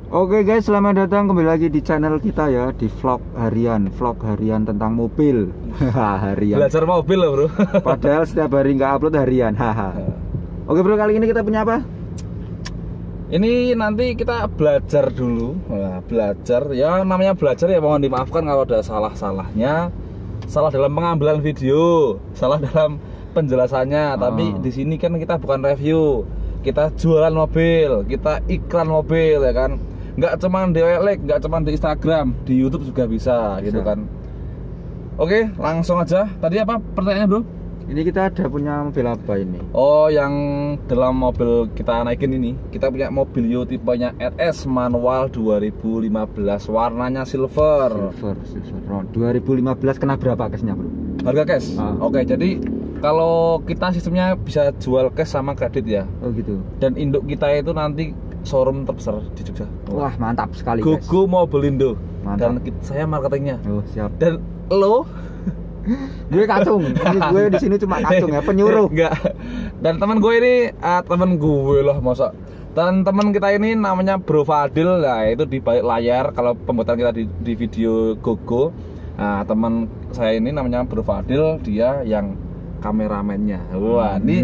Oke guys, selamat datang kembali lagi di channel kita ya, di vlog harian tentang mobil. Harian. Belajar mobil loh bro. Padahal setiap hari nggak upload harian. Haha. Oke bro, kali ini kita punya apa? Ini nanti kita belajar dulu. Nah, belajar ya, namanya belajar ya, mohon dimaafkan kalau ada salah-salahnya. Salah dalam pengambilan video, salah dalam penjelasannya. Tapi di sini kan kita bukan review, kita jualan mobil, kita iklan mobil ya kan. Nggak cuma di OLX, nggak cuma di Instagram, di YouTube juga bisa gitu kan. Oke, langsung aja. Tadi apa pertanyaannya bro? Ini kita ada punya mobil apa ini? Oh, yang dalam mobil kita naikin ini, kita punya Mobilio tipenya RS manual 2015, warnanya silver. Silver. 2015 kena berapa cashnya bro? Harga cash? Oke, jadi kalau kita sistemnya bisa jual cash sama kredit ya. Oh gitu. Dan induk kita itu nanti showroom terbesar di Jogja. Wah mantap sekali guys. Gogo Mobilindo. Mantap. Dan saya marketingnya. Oh siap. Dan lo gue kacung, gue di sini cuma kacung ya, penyuruh. Enggak. Dan teman gue ini teman gue lah masa. Dan teman kita ini namanya Bro Fadil, nah itu di balik layar kalau pembuatan kita di video Gogo. Nah, teman saya ini namanya Bro Fadil, dia yang kameramennya. Wah, ini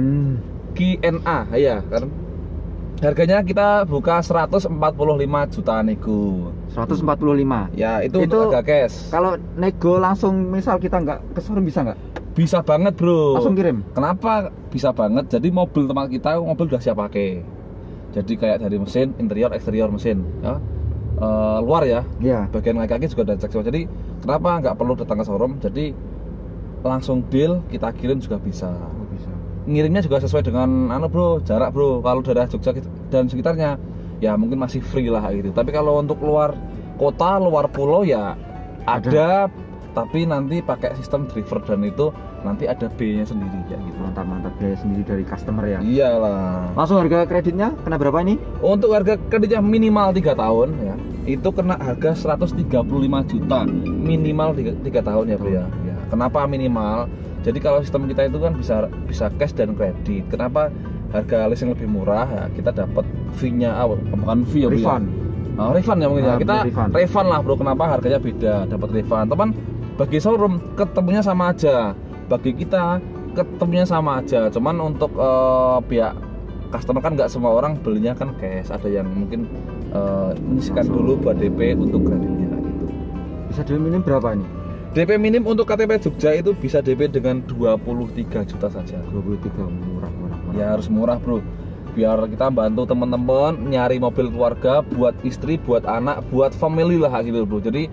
Q&A ya kan. Harganya kita buka 145 juta nego. 145. Ya, itu untuk harga cash. Kalau nego langsung misal kita nggak ke showroom bisa nggak? Bisa banget bro. Langsung kirim? Kenapa bisa banget? Jadi mobil teman kita mobil udah siap pakai. Jadi kayak dari mesin, interior, eksterior mesin ya. Luar ya, bagian kaki juga udah cek semua. Jadi kenapa nggak perlu datang ke showroom? Jadi langsung deal, kita kirim juga bisa. Ngirimnya juga sesuai dengan bro, jarak bro. Kalau daerah Jogja dan sekitarnya ya mungkin masih free lah gitu. Tapi kalau untuk luar kota, luar pulau ya ada. Tapi nanti pakai sistem driver dan itu nanti ada B-nya sendiri ya gitu. Mantap biaya sendiri dari customer ya. Iyalah. Langsung harga kreditnya kena berapa ini? Untuk harga kreditnya minimal 3 tahun ya. Itu kena harga 135 juta minimal 3 tahun ya bro ya. Kenapa minimal? Jadi kalau sistem kita itu kan bisa cash dan kredit. Kenapa harga leasing lebih murah? Ya, kita dapat fee-nya bukan fee ya, refund. Refund ya mungkin ya. Kita refund lah bro. Kenapa harganya beda? Dapat refund. Teman bagi showroom ketemunya sama aja. Bagi kita ketemunya sama aja. Cuman untuk pihak customer kan nggak semua orang belinya kan cash. Ada yang mungkin menyisikan dulu buat DP untuk kreditnya gitu. Bisa DP minim berapa ini? DP minim untuk KTP Jogja itu bisa DP dengan 23 juta saja. 23 murah. Ya harus murah bro. Biar kita bantu teman-teman nyari mobil keluarga buat istri, buat anak, buat family lah gitu bro. Jadi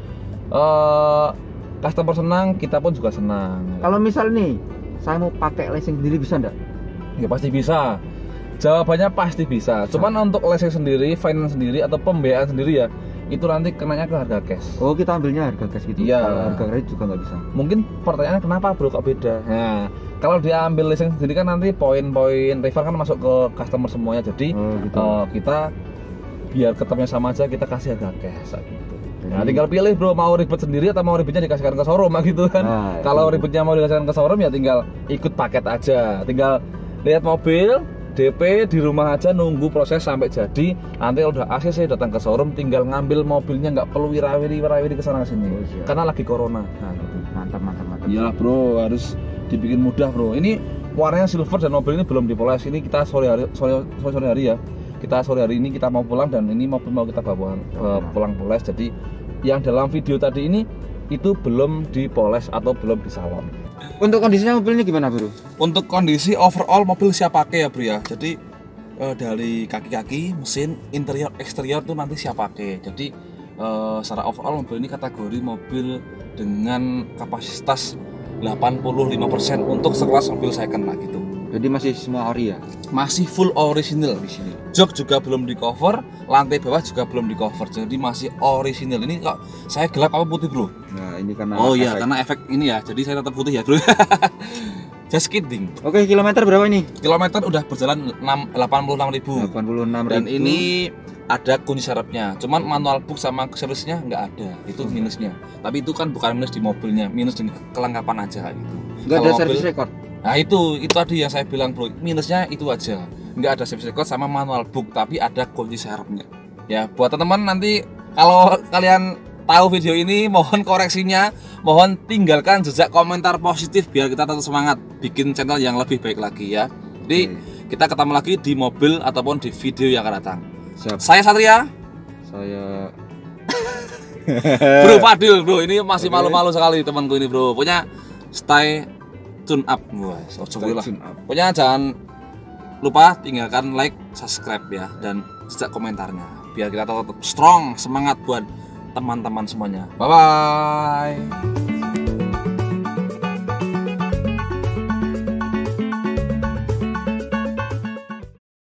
customer senang, kita pun juga senang. Kalau misal nih, saya mau pakai leasing sendiri bisa enggak? Ya pasti bisa. Jawabannya pasti bisa. Cuman untuk leasing sendiri, finance sendiri atau pembiayaan sendiri ya, itu nanti kenanya ke harga cash. Oh, kita ambilnya harga cash gitu. Iya. Kalau harga kredit juga nggak bisa. Mungkin pertanyaannya kenapa bro kok beda? Nah, kalau dia ambil leasing sendiri kan nanti poin-poin refund kan masuk ke customer semuanya. Jadi kita biar ketemunya sama aja, kita kasih harga cash gitu. Nah, tinggal pilih bro, mau ribet sendiri atau mau ribetnya dikasihkan ke showroom gitu kan. Kalau ribetnya mau dikasihkan ke showroom ya tinggal ikut paket aja. Tinggal lihat mobil, DP di rumah aja, nunggu proses sampai jadi. Nanti udah ACC datang ke showroom, tinggal ngambil mobilnya, nggak perlu wirawiri ke sana sini. Karena lagi corona. Nah, gitu. Mantap. Iyalah bro, harus dibikin mudah bro. Ini warnanya silver dan mobil ini belum dipoles. Ini kita sore hari ya. Kita sore hari ini kita mau pulang dan ini mobil mau kita bawa pulang poles. Jadi yang dalam video tadi ini itu belum dipoles atau belum disalon. Untuk kondisinya mobilnya gimana bro? Untuk kondisi overall mobil siap pakai ya bro ya. Jadi dari kaki-kaki, mesin, interior, eksterior tuh nanti siap pakai. Jadi secara overall mobil ini kategori mobil dengan kapasitas 85% untuk sekelas mobil second lah gitu. Jadi masih semua ori ya? Masih full original di sini. Jok juga belum di cover, lantai bawah juga belum di cover. Jadi masih original. Ini kok saya gelap apa putih bro? Nah ini karena karena efek ini ya. Jadi saya tetap putih ya bro. Just kidding. Oke, kilometer berapa ini? Kilometer udah berjalan 86.000. 86.000. Dan ini ada kunci serepnya. Cuman manual book sama servisnya nggak ada. Itu minusnya. Tapi itu kan bukan minus di mobilnya, minus di kelengkapan aja gitu. Nggak ada service record. Nah itu tadi yang saya bilang bro, minusnya itu aja. Nggak ada service record sama manual book, tapi ada kunci serepnya. Ya, buat teman-teman nanti kalau kalian tahu video ini, mohon koreksinya, mohon tinggalkan jejak komentar positif biar kita tetap semangat bikin channel yang lebih baik lagi ya. Jadi kita ketemu lagi di mobil ataupun di video yang akan datang. Siap. Saya Satria. Saya Bro Fadil, bro, ini masih malu-malu sekali temanku ini, bro. Pokoknya stay tune up, guys. Pokoknya jangan lupa tinggalkan like, subscribe ya, dan jejak komentarnya biar kita tetap strong, semangat buat teman-teman semuanya. Bye bye.